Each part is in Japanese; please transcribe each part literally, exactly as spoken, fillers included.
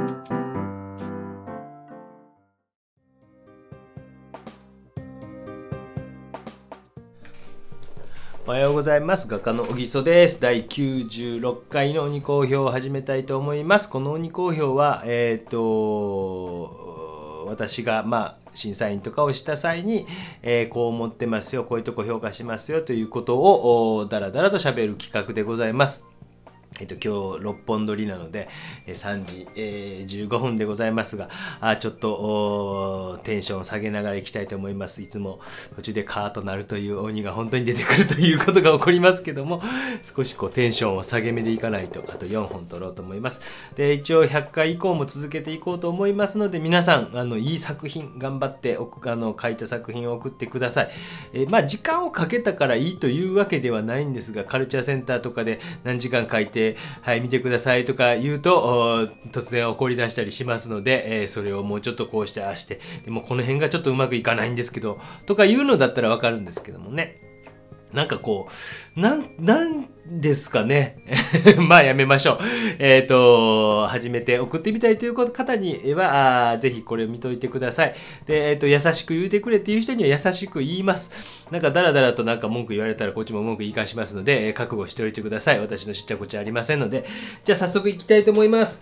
おはようございます。画家の小木曽です。だいきゅうじゅうろっかいの鬼講評を始めたいと思います。この鬼講評は、えっと、私が、まあ、審査員とかをした際に、えー、こう思ってますよ、こういうとこ評価しますよということをだらだらと喋る企画でございます。えっと、今日ろっぽん撮りなのでさんじじゅうごふんでございますが、あちょっとテンションを下げながらいきたいと思います。いつも途中でカーッとなるという鬼が本当に出てくるということが起こりますけども、少しこうテンションを下げ目でいかないと、あとよんほん撮ろうと思います。で一応ひゃっかい以降も続けていこうと思いますので、皆さんあのいい作品頑張ってあの書いた作品を送ってください。えー、まあ時間をかけたからいいというわけではないんですが、カルチャーセンターとかで何時間書いてはい、見てくださいとか言うと突然怒り出したりしますので、えー、それをもうちょっとこうしてああして、でもこの辺がちょっとうまくいかないんですけどとか言うのだったらわかるんですけどもね、なんかこうなんなんですかねまあやめましょう。えっと初めて送ってみたいという方にはぜひこれを見といてください。で、えー、と優しく言うてくれっていう人には優しく言います。なんかダラダラとなんか文句言われたらこっちも文句言い返しますので、えー、覚悟しておいてください。私の知ったこっちゃありませんので、じゃあ早速いきたいと思います。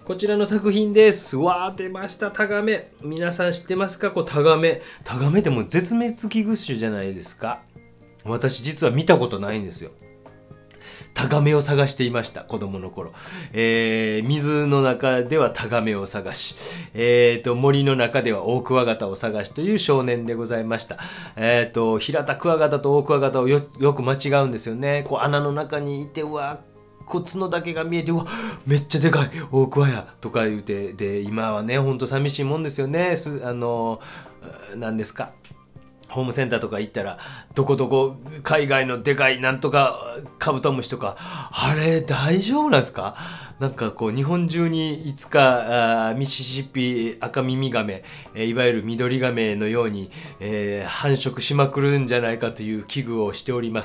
こちらの作品です。わー出ました、タガメ。皆さん知ってますか？こうタガメタガメってもう絶滅危惧種じゃないですか。私実は見たことないんですよ。タガメを探していました、子供の頃。えー、水の中ではタガメを探し、えーと、森の中ではオオクワガタを探しという少年でございました。えーと、平田クワガタとオオクワガタを よ, よく間違うんですよね。こう穴の中にいて、うわこう角だけが見えて、うわめっちゃでかいオオクワやとか言うて、で今はねほんと寂しいもんですよね。すあの何ですか、ホームセンターとか行ったらどこどこ海外のでかいなんとかカブトムシとか、あれ大丈夫なんですか？なんかこう日本中にいつかあミシシッピアカミミガメ、えー、いわゆる緑ガメのように、えー、繁殖しまくるんじゃないかという危惧をしております。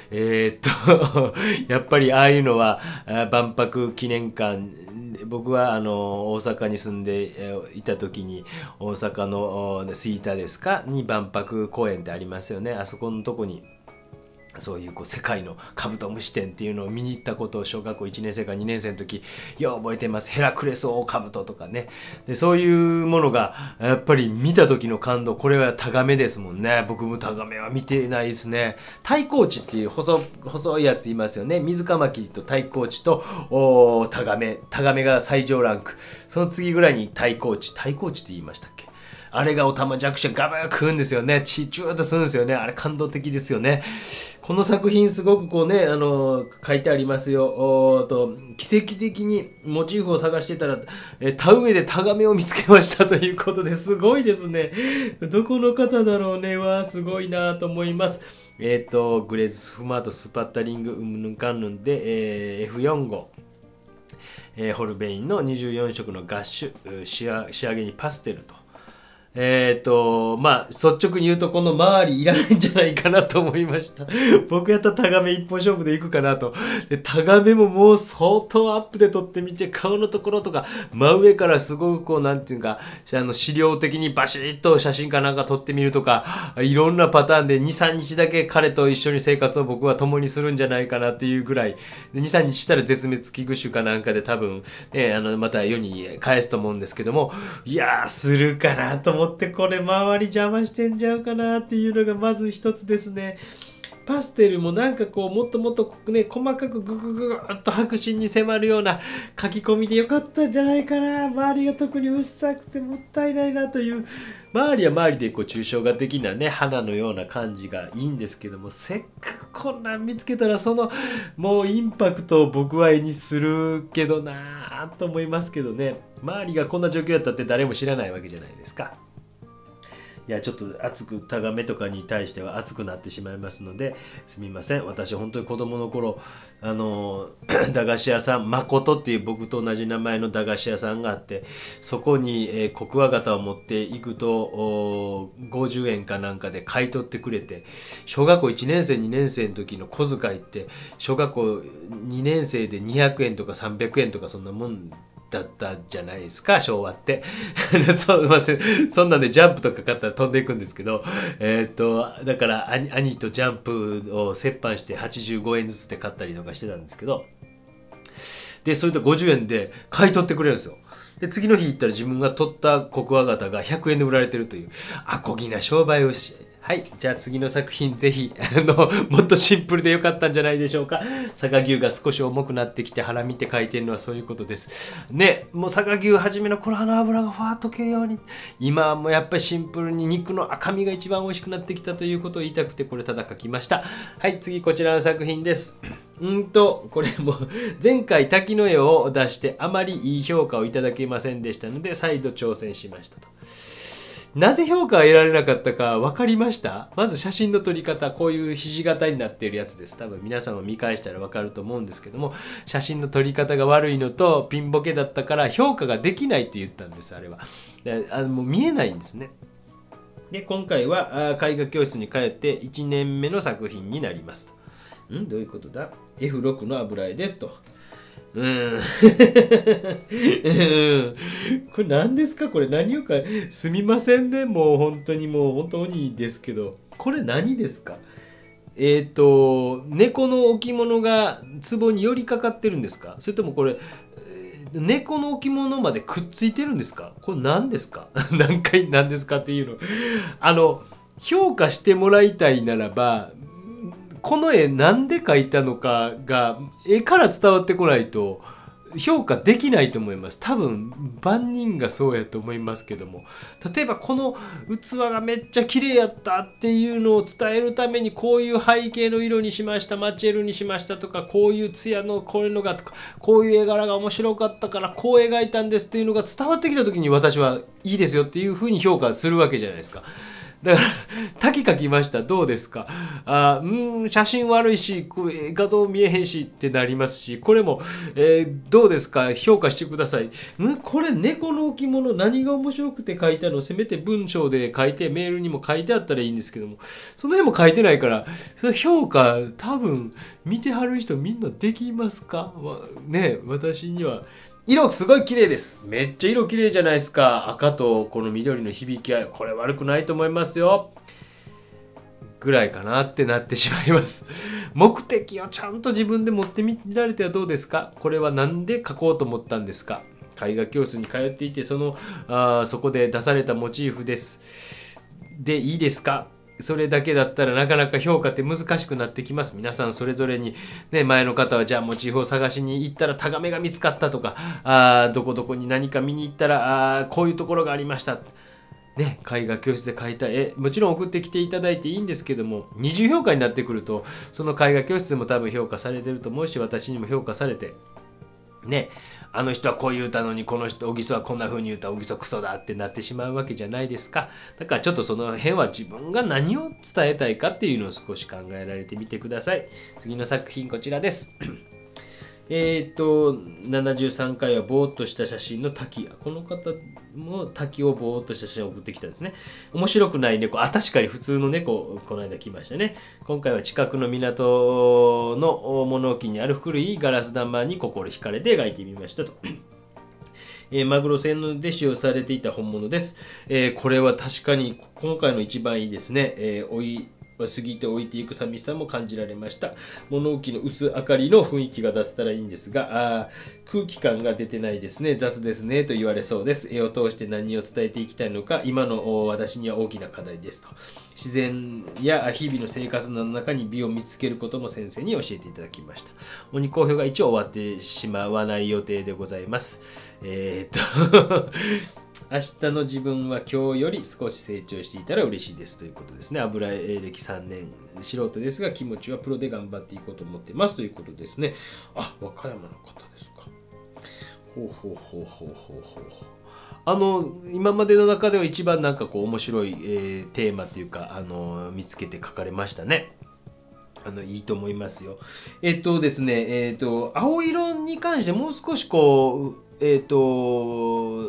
えー、っとやっぱりああいうのは万博記念館、僕はあの大阪に住んでいた時に大阪の吹田ですかに万博公園ってありますよね。あそこのとこにそういうこう世界のカブトムシ展っていうのを見に行ったことを小学校いちねんせいかにねんせいの時よう覚えてます。ヘラクレスオオカブトとかね。でそういうものがやっぱり見た時の感動、これはタガメですもんね。僕もタガメは見てないですね。タイコウチっていう細細いやついますよね。水カマキリとタイコウチとおタガメタガメが最上ランク、その次ぐらいにタイコウチタイコウチって言いましたっけ？あれがオタマジャクシガブー食うんですよね。チチューっとするんですよね。あれ感動的ですよね。この作品すごくこうね、あの書いてありますよ。おと奇跡的にモチーフを探してたらえ田植えでタガメを見つけましたということで、すごいですね。どこの方だろうね。わーすごいなと思います。えっ、ー、とグレーズフマートスパッタリングウムヌンカンヌンで、えー、エフよんごう、えー、ホルベインのにじゅうよんしょくのガッシュ、仕上げにパステルと。えっと、まあ、率直に言うとこの周りいらないんじゃないかなと思いました。僕やったらタガメ一本勝負でいくかなと。で、タガメももう相当アップで撮ってみて、顔のところとか、真上からすごくこう、なんていうか、あの、資料的にバシッと写真かなんか撮ってみるとか、いろんなパターンでに、さんにちだけ彼と一緒に生活を僕は共にするんじゃないかなっていうぐらい、でに、さんにちしたら絶滅危惧種かなんかで多分、ね、あの、また世に返すと思うんですけども、いやー、するかなと思って、思ってこれ周り邪魔してんじゃうかなっていうのがまず一つですね。パステルもなんかこうもっともっとね細かくググググッと白真に迫るような書き込みでよかったんじゃないかな。周りが特にうっさくてもったいないなという、周りは周りでこう抽象画的なね花のような感じがいいんですけども、せっかくこんなん見つけたらそのもうインパクトを僕は絵にするけどなぁと思いますけどね。周りがこんな状況だったって誰も知らないわけじゃないですか。いやちょっと熱くタガメとかに対しては熱くなってしまいますのですみません。私本当に子供の頃あの駄菓子屋さん誠っていう僕と同じ名前の駄菓子屋さんがあって、そこに、えー、コクワガタを持っていくとごじゅうえんかなんかで買い取ってくれて、小学校いちねんせいにねんせいの時の小遣いって小学校にねんせいでにひゃくえんとかさんびゃくえんとかそんなもんだったじゃないですか、昭和って。そう、まあ、そんなんでジャンプとか買ったら飛んでいくんですけど、えっと、だから兄、兄とジャンプを折半してはちじゅうごえんずつで買ったりとかしてたんですけど、で、それとごじゅうえんで買い取ってくれるんですよ。で、次の日行ったら自分が取ったコクワガタがひゃくえんで売られてるという、アコギな商売をし、はい。じゃあ次の作品ぜひ、あの、もっとシンプルでよかったんじゃないでしょうか。佐賀牛が少し重くなってきて腹見て書いてるのはそういうことです。ね、もう佐賀牛初めの頃あの脂がふわっとけるように、今はもうやっぱりシンプルに肉の赤身が一番美味しくなってきたということを言いたくてこれただ書きました。はい、次こちらの作品です。うんと、これも前回滝の絵を出してあまりいい評価をいただけませんでしたので再度挑戦しましたと。なぜ評価が得られなかったか分かりました？まず写真の撮り方、こういう肘型になっているやつです。多分皆さんも見返したら分かると思うんですけども、写真の撮り方が悪いのとピンボケだったから評価ができないと言ったんです、あれは。で、あのもう見えないんですね。で、今回は絵画教室に通っていちねんめの作品になりますと。んどういうことだ？ エフろく の油絵ですと。うーん。これ何ですか？これ何をか、すみませんね。もう本当にもう本当にですけど。これ何ですか？えっと、猫の置物が壺に寄りかかってるんですか？それともこれ、猫の置物までくっついてるんですか？これ何ですか？何回何ですかっていうの。あの、評価してもらいたいならば、この絵なんで描いたのかが絵から伝わってこないと評価できないと思います。多分万人がそうやと思いますけども、例えばこの器がめっちゃ綺麗やったっていうのを伝えるためにこういう背景の色にしました、マチエルにしましたとか、こういう艶のこれのがとか、こういう絵柄が面白かったからこう描いたんですっていうのが伝わってきた時に私はいいですよっていうふうに評価するわけじゃないですか。だから滝描きましたどうですか？あうん写真悪いし画像見えへんしってなりますし、これも、えー、どうですか評価してください。んこれ猫の置物何が面白くて書いたの？せめて文章で書いてメールにも書いてあったらいいんですけども、その辺も書いてないからその評価多分見てはる人みんなできますか？ね私には色すごい綺麗です。めっちゃ色綺麗じゃないですか。赤とこの緑の響き合い、これ悪くないと思いますよ。ぐらいかなってなってしまいます。目的をちゃんと自分で持ってみられてはどうですか？これは何で描こうと思ったんですか？絵画教室に通っていてそのあそこで出されたモチーフです。でいいですか？それだけだったらなかなか評価って難しくなってきます。皆さんそれぞれに、ね、前の方はじゃあモチーフを探しに行ったらタガメが見つかったとか、あどこどこに何か見に行ったらあこういうところがありました。ね、絵画教室で描いた絵もちろん送ってきていただいていいんですけども、二重評価になってくるとその絵画教室でも多分評価されてると思うし、私にも評価されてね、あの人はこういう歌のにこの人小木曽はこんな風に言うたら小木曽クソだってなってしまうわけじゃないですか。だからちょっとその辺は自分が何を伝えたいかっていうのを少し考えられてみてください。次の作品こちらですえっとななじゅうさんかいはぼーっとした写真の滝。この方も滝をぼーっとした写真を送ってきたんですね。面白くない猫。あ、確かに普通の猫この間来ましたね。今回は近くの港の物置にある古いガラス玉に心惹かれて描いてみましたと。えー、マグロ船で使用されていた本物です。えー、これは確かに今回の一番いいですね。えー、おい過ぎて置いていく寂しさも感じられました。物置の薄明かりの雰囲気が出せたらいいんですが、あ空気感が出てないですね、雑ですねと言われそうです。絵を通して何を伝えていきたいのか、今の私には大きな課題ですと。自然や日々の生活の中に美を見つけることも先生に教えていただきました。鬼好評が一応終わってしまわない予定でございます。えー、っと明日の自分は今日より少し成長していたら嬉しいですということですね。油絵歴さんねん、素人ですが気持ちはプロで頑張っていこうと思っていますということですね。あ、和歌山の方ですか。ほうほうほうほうほうほうほう。あの今までの中では一番なんかこう面白い、えー、テーマっていうかあの見つけて書かれましたね。あのいいと思いますよ。えっとですね、えっと青色に関してもう少しこうえっと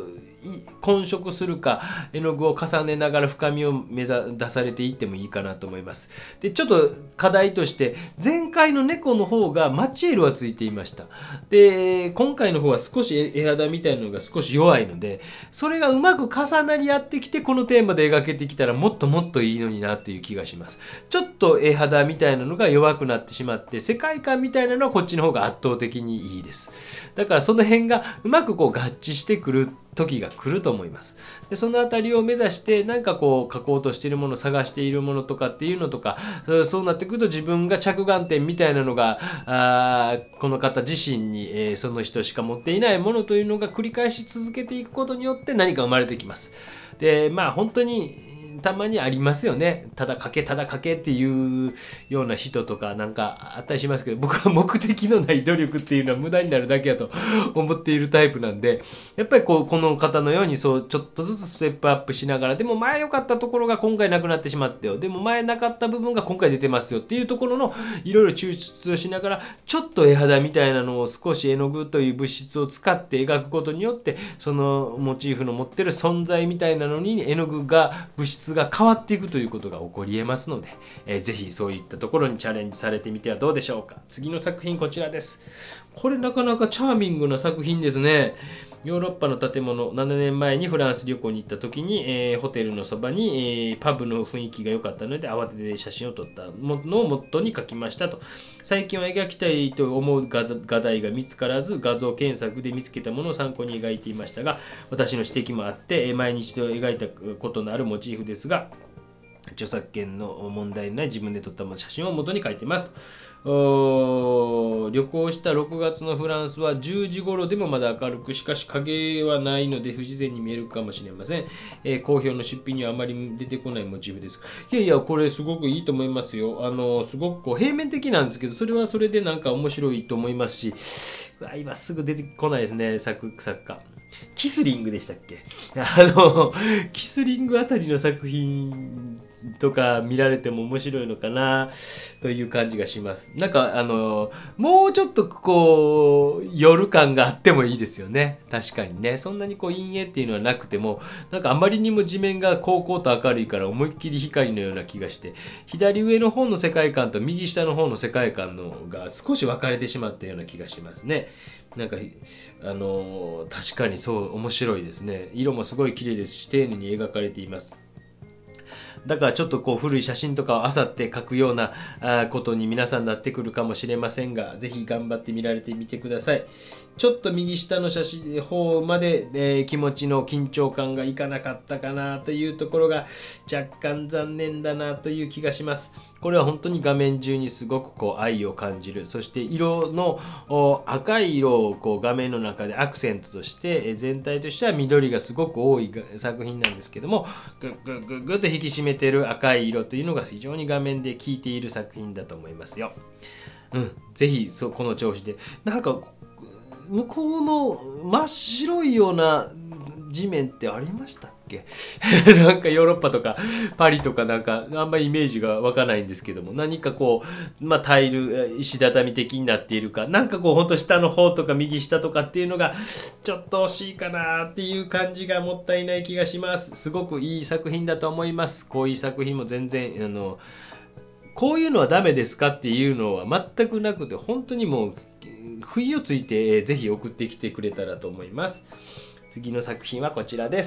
混色するか絵の具を重ねながら深みを目指出されていってもいいかなと思います。でちょっと課題として前回の猫の方がマッチ色はついていました。で今回の方は少し絵肌みたいなのが少し弱いので、それがうまく重なり合ってきてこのテーマで描けてきたらもっともっといいのになっていう気がします。ちょっと絵肌みたいなのが弱くなってしまって世界観みたいなのはこっちの方が圧倒的にいいです。だからその辺がうまくこう合致してくる時が来ると思います。でそのあたりを目指してなんかこう描こうとしているもの、探しているものとかっていうのとか、そうなってくると自分が着眼点みたいなのがあこの方自身に、えー、その人しか持っていないものというのが繰り返し続けていくことによって何か生まれてきます。でまあ本当にたまにありますよね。ただ書けただ書けっていうような人とかなんかあったりしますけど、僕は目的のない努力っていうのは無駄になるだけだと思っているタイプなんで、やっぱりこうこの方のようにそうちょっとずつステップアップしながら、でも前良かったところが今回なくなってしまったよ、でも前なかった部分が今回出てますよっていうところのいろいろ抽出をしながら、ちょっと絵肌みたいなのを少し絵の具という物質を使って描くことによって、そのモチーフの持ってる存在みたいなのに絵の具が物質が変わっていくということが起こり得ますので、えー、ぜひそういったところにチャレンジされてみてはどうでしょうか。次の作品こちらです。これなかなかチャーミングな作品ですね。ヨーロッパの建物、ななねんまえにフランス旅行に行った時に、えー、ホテルのそばに、えー、パブの雰囲気が良かったので慌てて写真を撮ったものをモットーに描きましたと。最近は描きたいと思う画題が見つからず、画像検索で見つけたものを参考に描いていましたが、私の指摘もあって毎日と描いたことのあるモチーフですが、著作権の問題のない自分で撮った写真を元に描いていますと。旅行したろくがつのフランスはじゅうじ頃でもまだ明るく、しかし影はないので不自然に見えるかもしれません。えー、好評の出品にはあまり出てこないモチーフです。いやいや、これすごくいいと思いますよ。あのすごくこう平面的なんですけど、それはそれでなんか面白いと思いますし、うわ今すぐ出てこないですね、作作家。キスリングでしたっけ？あのキスリングあたりの作品とか見られても面白いのかなという感じがします。なんかあのもうちょっとこう夜感があってもいいですよね。確かにね、そんなにこう陰影っていうのはなくても、なんかあまりにも地面がこうこうと明るいから思いっきり光のような気がして、左上の方の世界観と右下の方の世界観のが少し分かれてしまったような気がしますね。なんかあの確かにそう面白いですね。色もすごい綺麗ですし丁寧に描かれています。だからちょっとこう古い写真とかを漁って描くようなことに皆さんなってくるかもしれませんが、ぜひ頑張って見られてみてください。ちょっと右下の写真方まで、えー、気持ちの緊張感がいかなかったかなというところが若干残念だなという気がします。これは本当に画面中にすごくこう愛を感じる。そして色の赤い色をこう画面の中でアクセントとして、全体としては緑がすごく多い作品なんですけども、グッグッグッグッと引き締めている赤い色というのが非常に画面で効いている作品だと思いますよ。うん、ぜひそこの調子で、なんか向こうの真っ白いような地面ってありましたっけなんかヨーロッパとかパリとかなんかあんまりイメージが湧かないんですけども、何かこう、まあ、タイル石畳的になっているか、なんかこうほんと下の方とか右下とかっていうのがちょっと惜しいかなっていう感じがもったいない気がします。すごくいい作品だと思います。こういう作品も全然あのこういうのはダメですかっていうのは全くなくて、本当にもう不意をついて、えー、ぜひ送ってきてくれたらと思います。次の作品はこちらです。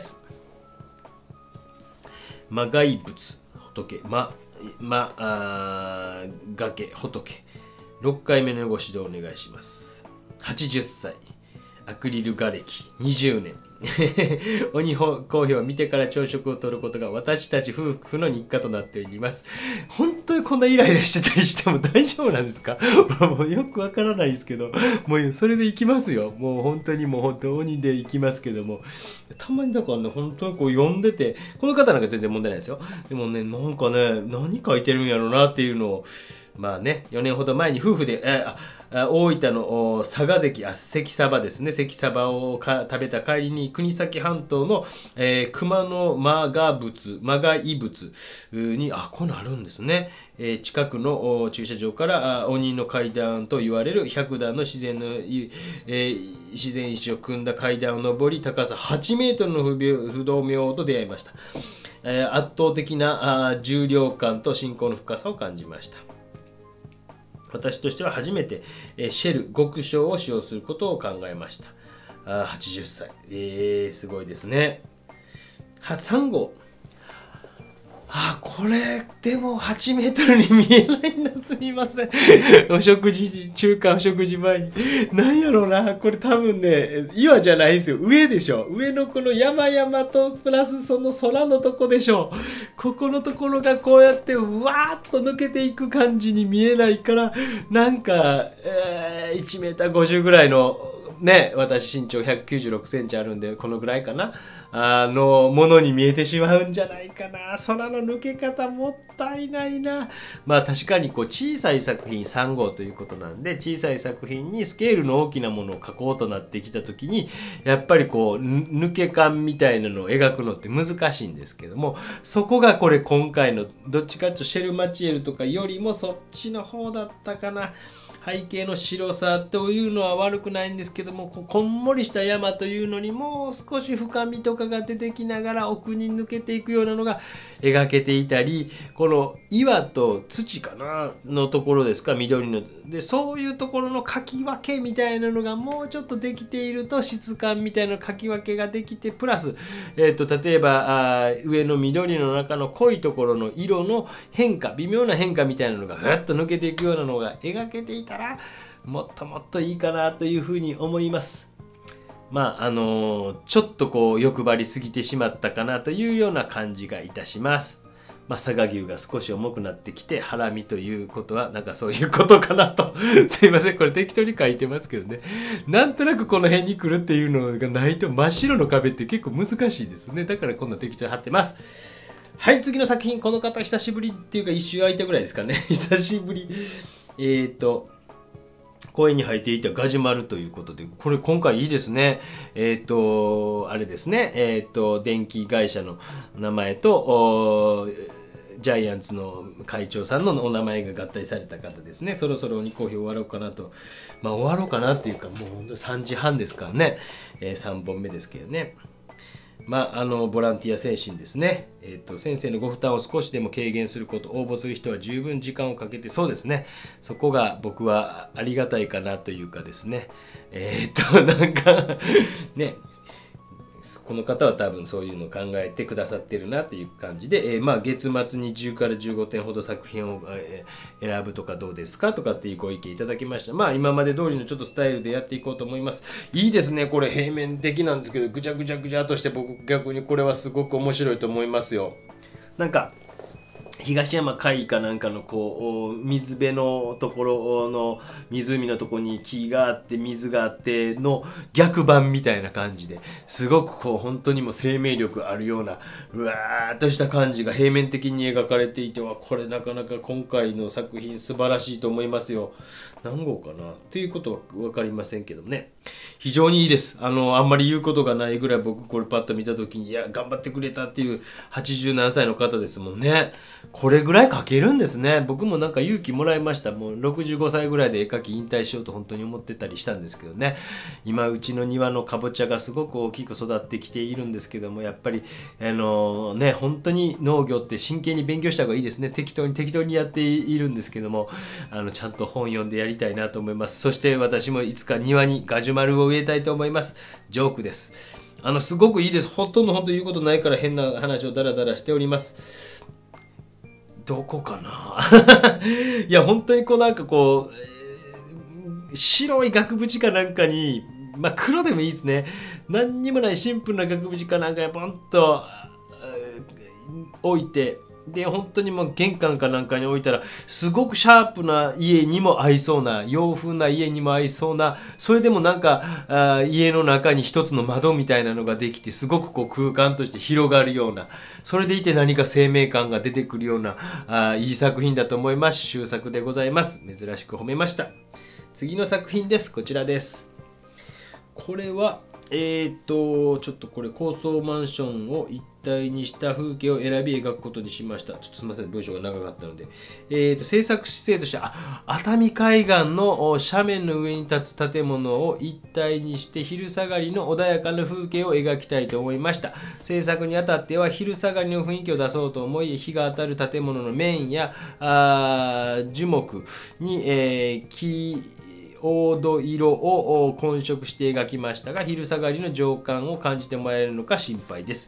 魔骸仏仏ままあ崖仏ろっかいめのご指導お願いします。はちじゅっさいアクリル画歴にじゅうねん鬼公表を見てから朝食をとることが私たち夫婦の日課となっております。本当にこんなイライラしてたりしても大丈夫なんですか？もうよくわからないですけど、もうそれでいきますよ。もう本当にもう本当鬼でいきますけども、たまにだからね、本当にこう読んでて、この方なんか全然問題ないですよ。でもね、なんかね、何書いてるんやろうなっていうのを、まあね、よねんほど前に夫婦で、えー大分の佐賀関、あ、関サバですね。関サバをか食べた帰りに国東半島の、えー、熊野マガ仏、マガイ仏に、あ、こういうのあるんですね。えー、近くの駐車場から鬼の階段と言われるひゃくだんの自然の、えー、自然石を組んだ階段を上り、高さはちメートルの不動明王と出会いました。えー、圧倒的なあ重量感と信仰の深さを感じました。私としては初めて、えー、シェル極小を使用することを考えました。あ、はちじゅっさい、えー、すごいですね。はさん号、あ、これでもはちメートルに見えないんだ、すみません。お食事中間お食事前になんやろうな、これ多分ね岩じゃないですよ、上でしょ。上のこの山々とプラスその空のとこでしょ。ここのところがこうやってわーっと抜けていく感じに見えないから、なんか、えー、いちメーターごじゅうぐらいのね、私身長ひゃくきゅうじゅうろくセンチあるんで、このぐらいかな、あのものに見えてしまうんじゃないかな。空の抜け方もったいないな。まあ確かにこう小さい作品さん号ということなんで、小さい作品にスケールの大きなものを描こうとなってきた時に、やっぱりこう抜け感みたいなのを描くのって難しいんですけども、そこがこれ今回のどっちかというとシェルマチエルとかよりもそっちの方だったかな。背景の白さというのは悪くないんですけども、こ, こんもりした山というのにもう少し深みとかが出てきながら奥に抜けていくようなのが描けていたり、この岩と土かなのところですか、緑ので、そういうところのかき分けみたいなのがもうちょっとできていると、質感みたいなかき分けができて、プラス、えー、と例えばあ上の緑の中の濃いところの色の変化、微妙な変化みたいなのがふわっと抜けていくようなのが描けていたら、もっともっといいかなというふうに思います。まああのー、ちょっとこう欲張りすぎてしまったかなというような感じがいたします。まあ、佐賀牛が少し重くなってきてハラミということはなんかそういうことかなとすいません、これ適当に書いてますけどね、なんとなくこの辺に来るっていうのがないと真っ白の壁って結構難しいですね。だからこんな適当に貼ってます。はい、次の作品、この方久しぶりっていうか一周空いたぐらいですかね久しぶり。えーと公園に生えていたガジュマルということで、これ今回いいですね。えっ、ー、とあれですね、えっ、ー、と電気会社の名前とジャイアンツの会長さんのお名前が合体された方ですね。そろそろ鬼好評終わろうかなと、まあ終わろうかなっていうか、もうほんとさんじはんですからね、えー、さんぼんめですけどね。まあ、あのボランティア精神ですね、えーと、先生のご負担を少しでも軽減すること、応募する人は十分時間をかけて、そうですね、そこが僕はありがたいかなというかですね、えっ、ー、となんかね、この方は多分そういうのを考えてくださってるなという感じで、えー、まあ月末にじゅうからじゅうごてんほど作品を、えー、選ぶとかどうですかとかっていうご意見いただきました。まあ今まで通りのちょっとスタイルでやっていこうと思います。いいですね、これ平面的なんですけどぐちゃぐちゃぐちゃとして、僕逆にこれはすごく面白いと思いますよ。なんか東山海かなんかのこう水辺のところの湖のところに木があって水があっての逆版みたいな感じで、すごくこう本当にも生命力あるようなうわーっとした感じが平面的に描かれていて、はこれなかなか今回の作品素晴らしいと思いますよ。何号かなっていうことは分かりませんけどね、非常にいいです。あのあんまり言うことがないぐらい、僕これパッと見た時にいや頑張ってくれたっていうはちじゅうなんさいの方ですもんね。これぐらい描けるんですね。僕もなんか勇気もらいました。もうろくじゅうごさいぐらいで絵描き引退しようと本当に思ってたりしたんですけどね。今うちの庭のかぼちゃがすごく大きく育ってきているんですけども、やっぱりあのね、本当に農業って真剣に勉強した方がいいですね。適当に適当にやっているんですけども、あのちゃんと本読んでやりたいなと思います。そして私もいつか庭にガジュマルを植えたいと思います。ジョークです。あのすごくいいです。ほとんど本当言うことないから変な話をダラダラしております。どこかないや本当にこうなんかこう、えー、白い額縁かなんかに、まあ黒でもいいですね、何にもないシンプルな額縁かなんかにポンと、えー、置いて、で本当にもう玄関かなんかに置いたらすごくシャープな家にも合いそうな、洋風な家にも合いそうな、それでもなんかあ家の中に一つの窓みたいなのができて、すごくこう空間として広がるような、それでいて何か生命感が出てくるようなあいい作品だと思います。終作でございます。珍しく褒めました。 次の作品です。こちらです。これはえーと、ちょっとこれ高層マンションを一体にした風景を選び描くことにしました。ちょっとすみません、文章が長かったので。えーと、制作姿勢としては、あ、熱海海岸の斜面の上に立つ建物を一体にして昼下がりの穏やかな風景を描きたいと思いました。制作にあたっては昼下がりの雰囲気を出そうと思い、日が当たる建物の面やあ樹木に、えー、木黄土色を混色して描きましたが、昼下がりの情感を感じてもらえるのか心配です。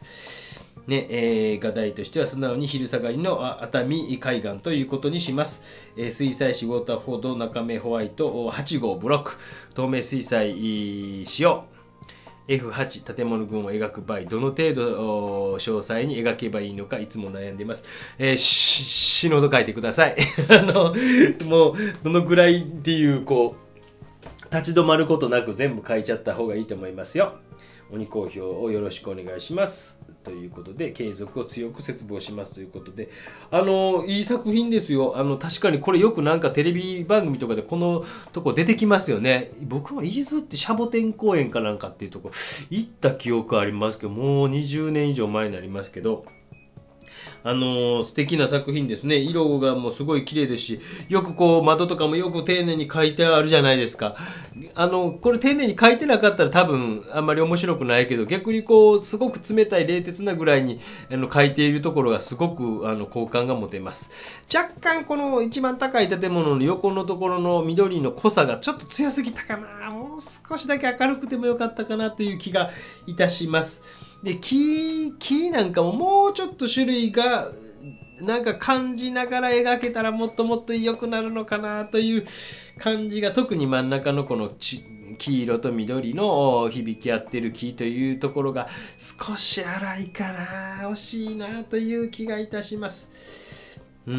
ねえー、画題としては素直に昼下がりの熱海海岸ということにします。えー、水彩紙ウォーターフォード中目ホワイトはち号ブロック、透明水彩使用。エフはち 建物群を描く場合、どの程度詳細に描けばいいのかいつも悩んでいます。えー、し死ぬほど書いてください。あのもうどのぐらいっていうこう立ち止まることなく全部書いちゃった方がいいと思いますよ。鬼好評をよろしくお願いします。ということで、継続を強く切望しますということで、あの、いい作品ですよ。あの、確かにこれよくなんかテレビ番組とかでこのとこ出てきますよね。僕も伊豆ってシャボテン公園かなんかっていうとこ行った記憶ありますけど、もうにじゅうねん以上前になりますけど、あのー、素敵な作品ですね。色がもうすごい綺麗ですし、よくこう窓とかもよく丁寧に描いてあるじゃないですか。あのこれ丁寧に描いてなかったら多分あんまり面白くないけど、逆にこうすごく冷たい冷徹なぐらいにあの描いているところがすごくあの好感が持てます。若干この一番高い建物の横のところの緑の濃さがちょっと強すぎたかな。もう少しだけ明るくてもよかったかなという気がいたします。で、木、木なんかももうちょっと種類がなんか感じながら描けたらもっともっと良くなるのかなという感じが、特に真ん中のこの黄色と緑の響き合ってる木というところが少し荒いかな、惜しいなという気がいたします。うん、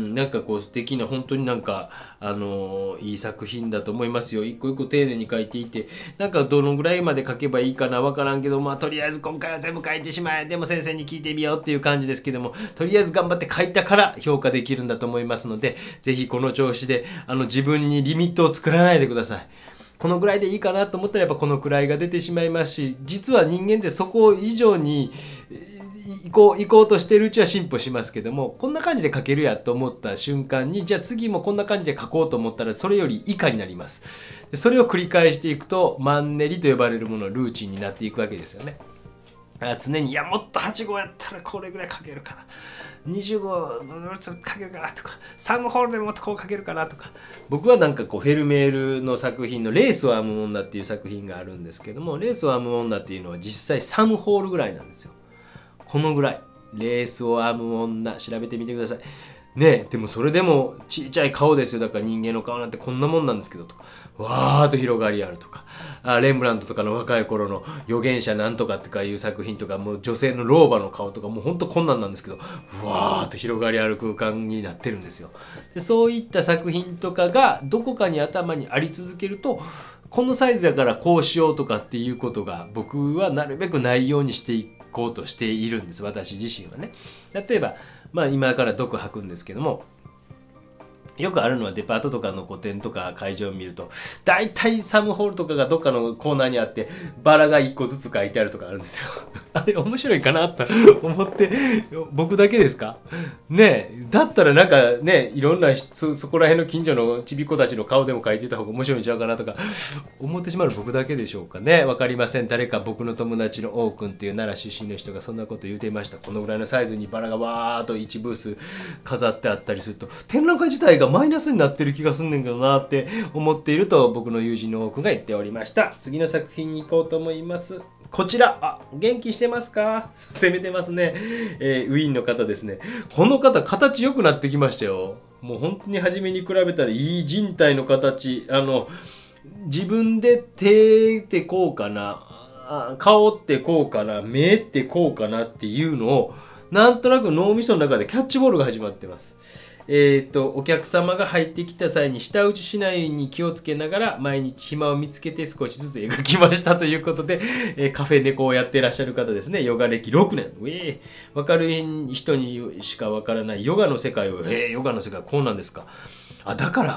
なんかこう素敵な本当になんかあのー、いい作品だと思いますよ。一個一個丁寧に書いていて、なんかどのぐらいまで書けばいいかなわからんけど、まあとりあえず今回は全部書いてしまえ、でも先生に聞いてみようっていう感じですけども、とりあえず頑張って書いたから評価できるんだと思いますので、ぜひこの調子であの自分にリミットを作らないでください。このぐらいでいいかなと思ったらやっぱこのくらいが出てしまいますし、実は人間ってそこ以上に行こう行こうとしてるうちは進歩しますけども、こんな感じで書けるやと思った瞬間に、じゃあ次もこんな感じで書こうと思ったらそれより以下になります。それを繰り返していくとマンネリと呼ばれるもの、ルーチンになっていくわけですよね。常にいやもっとはち号やったらこれぐらい書けるかな、にじゅう号書けるかなとか、さんホールでもっとこう書けるかなとか。僕はなんかこうフェルメールの作品のレースを編む女っていう作品があるんですけども、レースを編む女っていうのは実際さんホールぐらいなんですよ。このぐらい。レースを編む女、調べてみてください。ねえ、でもそれでもちっちゃい顔ですよ。だから人間の顔なんてこんなもんなんですけどとか、わーっと広がりあるとか、あレンブラントとかの若い頃の預言者なんとかとかいう作品とか、もう女性の老婆の顔とかもうほんとこんなんなんですけど、わーっと広がりある空間になってるんですよ。でそういった作品とかがどこかに頭にあり続けると、このサイズだからこうしようとかっていうことが僕はなるべくないようにしていこうとしているんです、私自身はね。例えば、まあ今から毒吐くんですけども、よくあるのはデパートとかの個展とか会場を見ると、大体サムホールとかがどっかのコーナーにあってバラがいっこずつ書いてあるとかあるんですよ。あれ面白いかなと思って、僕だけですかねえ、だったらなんかね、いろんな そ, そこら辺の近所のちびっ子たちの顔でも書いてた方が面白いんちゃうかなとか思ってしまうの僕だけでしょうかね。わかりません。誰か僕の友達の王くんっていう奈良出身の人がそんなこと言っていました。このぐらいのサイズにバラがわーっといちブース飾ってあったりすると、展覧会自体がマイナスになってる気がすんねんけどなって思っていると僕の友人の多くが言っておりました。次の作品に行こうと思います。こちら、あ、元気してますか？攻めてますね、えー、ウィーンの方ですね。この方形良くなってきましたよ。もう本当に初めに比べたらいい人体の形。あの自分で手ってこうかな、あ顔ってこうかな、目ってこうかなっていうのをなんとなく脳みその中でキャッチボールが始まってます。えーと、お客様が入ってきた際に舌打ちしないように気をつけながら毎日暇を見つけて少しずつ描きましたということで、えー、カフェ猫をやっていらっしゃる方ですね。ヨガ歴ろくねん。ウェー、分かる人にしか分からないヨガの世界を、えー、ヨガの世界はこうなんですか。あ、だから、あ、そっか。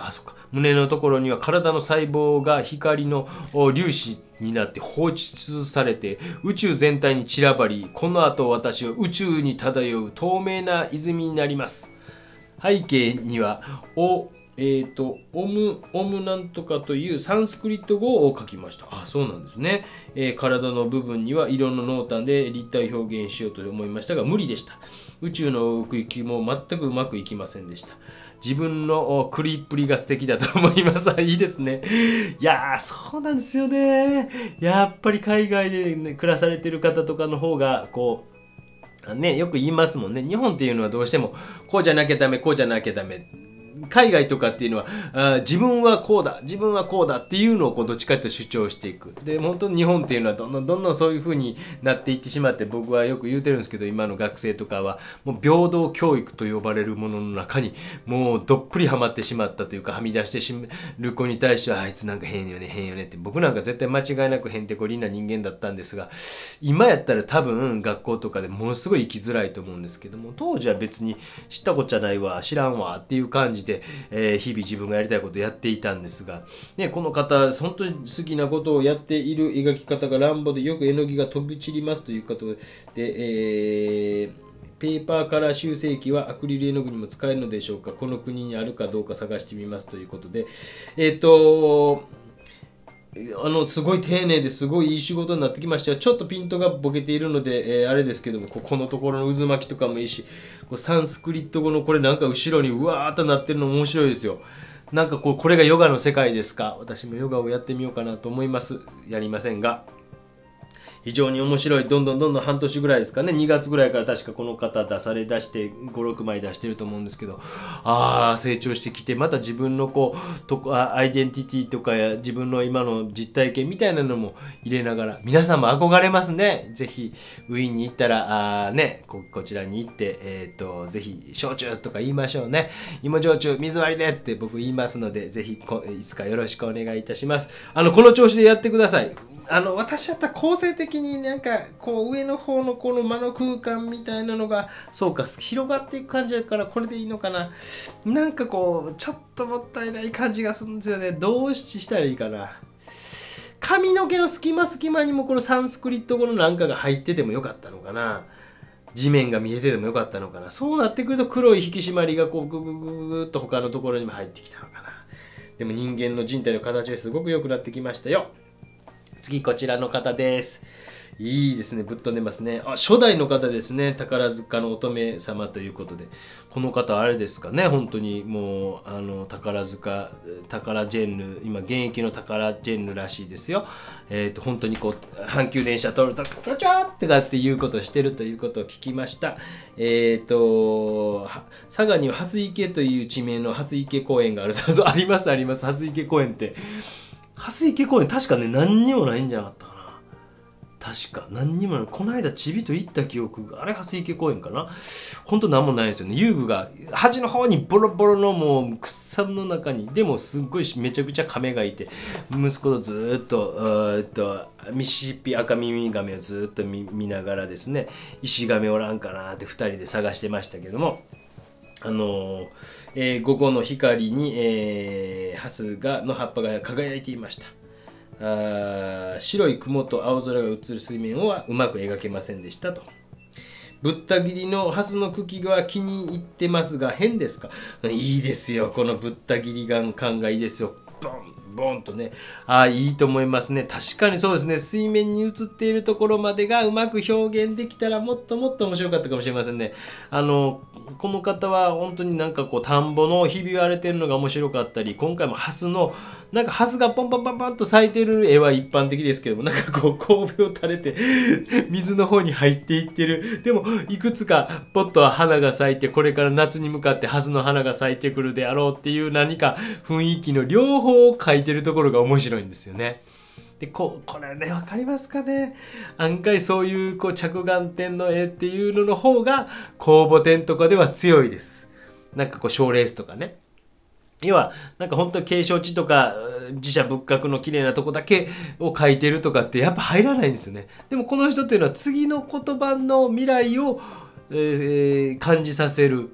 胸のところには体の細胞が光の粒子になって放出されて宇宙全体に散らばり、この後私は宇宙に漂う透明な泉になります。背景にはおえーと、オム、オムなんとかというサンスクリット語を書きました。あ、そうなんですね。えー、体の部分には色の濃淡で立体表現しようと思いましたが無理でした。宇宙の奥行きも全くうまくいきませんでした。自分のクリっぷりが素敵だと思います。いいですね。いやー、そうなんですよね。やっぱり海外で、ね、暮らされてる方とかの方が、こう、ね、よく言いますもんね。日本っていうのはどうしても、こうじゃなきゃダメ、こうじゃなきゃダメ。海外とかっていうのはあ自分はこうだ自分はこうだっていうのをこうどっちかというと主張していく。で本当に日本っていうのはどんどんどんどんそういう風になっていってしまって、僕はよく言うてるんですけど、今の学生とかはもう平等教育と呼ばれるものの中にもうどっぷりハマってしまったというか、はみ出してしまる子に対してはあいつなんか変よね変よねって、僕なんか絶対間違いなくへんてこりんな人間だったんですが、今やったら多分学校とかでものすごい生きづらいと思うんですけども、当時は別に知ったこっちゃないわ知らんわっていう感じでえー、日々自分がやりたいことをやっていたんですが、ね、この方本当に好きなことをやっている、描き方が乱暴でよく絵の具が飛び散りますということで、えー、ペーパーカラー修正機はアクリル絵の具にも使えるのでしょうか。この国にあるかどうか探してみますということで、えっとあのすごい丁寧ですごいいい仕事になってきましたよ。ちょっとピントがボケているので、えー、あれですけども、ここのところの渦巻きとかもいいし、こうサンスクリット語のこれなんか後ろにうわーっとなってるの面白いですよ。なんかこうこれがヨガの世界ですか。私もヨガをやってみようかなと思います。やりませんが。非常に面白い。どんどんどんどん半年ぐらいですかね、にがつぐらいから確かこの方出され出してご、ろくまい出してると思うんですけど、ああ成長してきて、また自分のこうとアイデンティティとかや自分の今の実体験みたいなのも入れながら、皆さんも憧れますね。ぜひウィーンに行ったらあね こ, こちらに行って、えー、とぜひ焼酎とか言いましょうね。芋焼酎水割りでって僕言いますので、ぜひこいつかよろしくお願いいたします。あのこの調子でやってください。あの私だったら構成的になんかこう上の方のこの間の空間みたいなのがそうか広がっていく感じだから、これでいいのかな。なんかこうちょっともったいない感じがするんですよね。どうしたらいいかな。髪の毛の隙間隙間にもこのサンスクリット語のなんかが入っててもよかったのかな。地面が見えててもよかったのかな。そうなってくると黒い引き締まりがこうグググググっと他のところにも入ってきたのかな。でも人間の人体の形がすごく良くなってきましたよ。次こちらの方です。いいですね、ぶっ飛んでますね。あ、初代の方ですね。宝塚の乙女様ということで、この方あれですかね、本当にもうあの宝塚宝ジェンヌ、今現役の宝ジェンヌらしいですよ。えっと本当にこう阪急電車通ると「ちょーってか」っていうことをしてるということを聞きました。えっと佐賀には蓮池という地名の蓮池公園がある。そうそう、ありますあります。蓮池公園って蓮池公園確かね何にもないんじゃなかったかな。確か何にもない。この間ちびと行った記憶が、あれ蓮池公園かな。ほんと何もないですよね。遊具が端の方にボロボロのもう草の中に、でもすっごいめちゃくちゃ亀がいて、息子とずっとえっとミシシッピアカミミガメをずっと 見, 見ながらですね、石亀おらんかなってふたりで探してましたけども、あのーえー、午後の光に、えー、ハスがの葉っぱが輝いていました。あ白い雲と青空が映る水面はうまく描けませんでしたと。ぶった切りのハスの茎が気に入ってますが変ですか。いいですよ、このぶった切り感がいいですよ。ボンボンとね、ああいいと思いますね。確かにそうですね。水面に映っているところまでがうまく表現できたらもっともっと面白かったかもしれませんね。あのこの方は本当になんかこう田んぼのひび割れてるのが面白かったり、今回もハスのなんかハスがポンポンポンポンと咲いてる絵は一般的ですけども、なんかこう神戸を垂れて水の方に入っていってる。でもいくつかポットは花が咲いて、これから夏に向かってハスの花が咲いてくるであろうっていう何か雰囲気の両方を描いてるところが面白いんですよね。で こ, これね分かりますかね。案外そういうこう着眼点の絵っていうのの方が公募展とかでは強いです。なんかこう賞レースとかね、要はなんか本当に景勝地とか自社仏閣の綺麗なとこだけを描いてるとかってやっぱ入らないんですよね。でもこの人っていうのは次の言葉の未来を、えー、感じさせる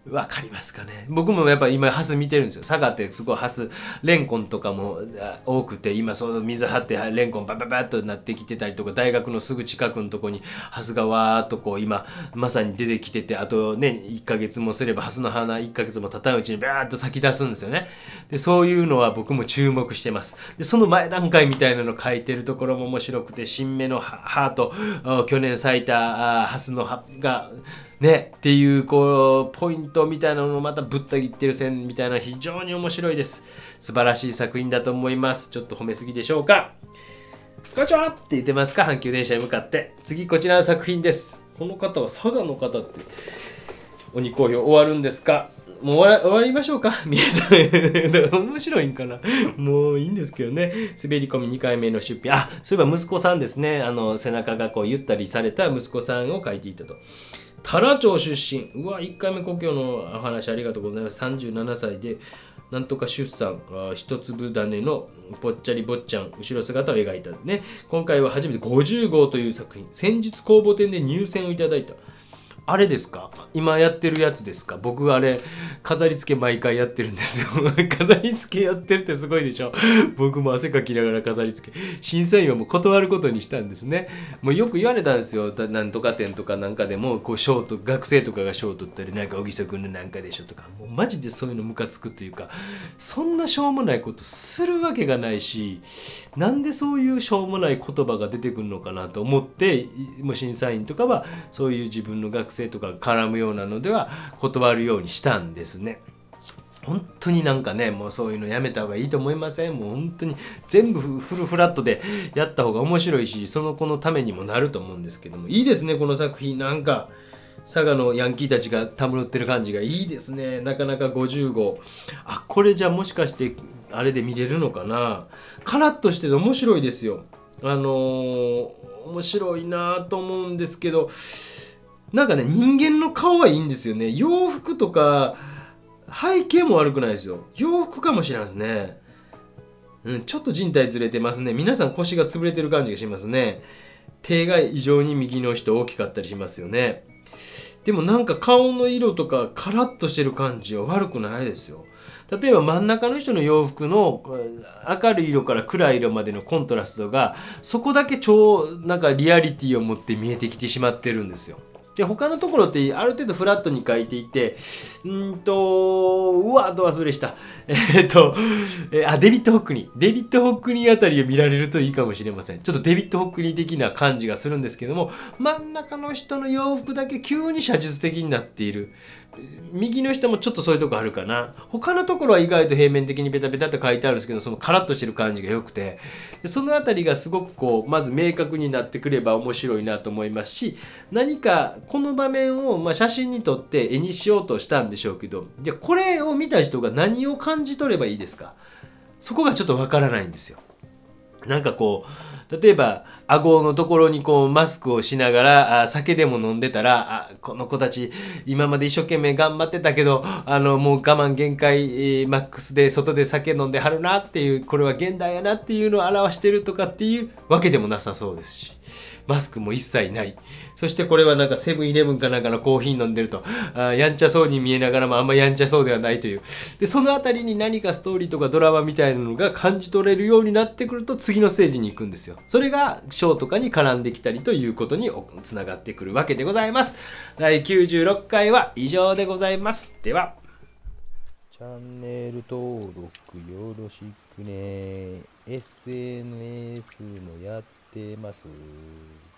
わかりますかね。僕もやっぱり今ハス見てるんですよ。佐賀ってすごいハスレンコンとかも多くて、今その水張ってレンコンバババッとなってきてたりとか、大学のすぐ近くのとこにハスがわーっとこう今まさに出てきてて、あとねいっかげつもすればハスの花いっかげつも経たないうちにバーッと咲き出すんですよね。でそういうのは僕も注目してます。でその前段階みたいなの書いてるところも面白くて、新芽の葉と去年咲いたハスの葉がね、っていうこうポイントみたいなのをまたぶった切ってる線みたいな、非常に面白いです。素晴らしい作品だと思います。ちょっと褒めすぎでしょうか。ガチャって言ってますか、阪急電車に向かって。次こちらの作品です。この方は佐賀の方って。鬼好評終わるんですか。もう終わ終わりましょうか皆さん面白いんかな。もういいんですけどね。滑り込みにかいめの出品。あ、そういえば息子さんですね。あの背中がこうゆったりされた息子さんを描いていたと。太良町出身。うわ、いっかいめ故郷のお話ありがとうございます。さんじゅうななさいでなんとか出産、一粒種のぽっちゃり坊ちゃん、後ろ姿を描いたね。今回は初めてごじゅうごうという作品。先日公募展で入選をいただいた。あれですか、今やってるやつですか。僕あれ飾り付け毎回やってるんですよ飾り付けやってるってすごいでしょ。僕も汗かきながら飾り付け、審査員はもう断ることにしたんですね。もうよく言われたんですよ。なんとか展とかなんかでもこう賞と学生とかが賞取ったり、なんか小木曽君のなんかでしょとか、もうマジでそういうのムカつくというか、そんなしょうもないことするわけがないし、なんでそういうしょうもない言葉が出てくるのかなと思って、もう審査員とかはそういう自分の学生とか絡むようなのでは断るようにしたんですね。本当になんかね、もうそういうのやめた方がいいと思いません？もう本当に全部フルフラットでやった方が面白いし、その子のためにもなると思うんですけども、いいですねこの作品。なんか佐賀のヤンキーたちがたむろってる感じがいいですね。なかなかごじゅうごう。あ、これじゃもしかしてあれで見れるのかな。カラッとしてて面白いですよ。あのー、面白いなと思うんですけど、なんかね、人間の顔はいいんですよね。洋服とか背景も悪くないですよ。洋服かもしれないですね。うん、ちょっと人体ずれてますね。皆さん腰が潰れてる感じがしますね。手が異常に右の人大きかったりしますよね。でもなんか顔の色とかカラッとしてる感じは悪くないですよ。例えば真ん中の人の洋服の明るい色から暗い色までのコントラストがそこだけ超なんかリアリティを持って見えてきてしまってるんですよ。で他のところってある程度フラットに書いていて、うんとうわど忘れしたえー、っとえあデビッド・ホックニーデビッド・ホックニーあたりを見られるといいかもしれません。ちょっとデビッド・ホックニー的な感じがするんですけども、真ん中の人の洋服だけ急に写実的になっている。右の人もちょっとそういうとこあるかな。他のところは意外と平面的にベタベタって書いてあるんですけど、そのカラッとしてる感じが良くて、でそのあたりがすごくこうまず明確になってくれば面白いなと思いますし、何かこの場面をまあ写真に撮って絵にしようとしたんでしょうけど、じゃあこれを見た人が何を感じ取ればいいですか。そこがちょっとわからないんですよ。なんかこう例えば顎のところにこうマスクをしながらあ酒でも飲んでたら、あこの子たち今まで一生懸命頑張ってたけどあのもう我慢限界、えー、マックスで外で酒飲んではるなっていう、これは現代やなっていうのを表してるとかっていうわけでもなさそうですし、マスクも一切ない。そしてこれはなんかセブンイレブンかなんかのコーヒー飲んでるとあやんちゃそうに見えながらもあんまやんちゃそうではないという、でそのあたりに何かストーリーとかドラマみたいなのが感じ取れるようになってくると次のステージに行くんですよ。それがショーとかに絡んできたりということにつながってくるわけでございます。だいきゅうじゅうろっかいは以上でございます。ではチャンネル登録よろしくね。エスエヌエス もやってます。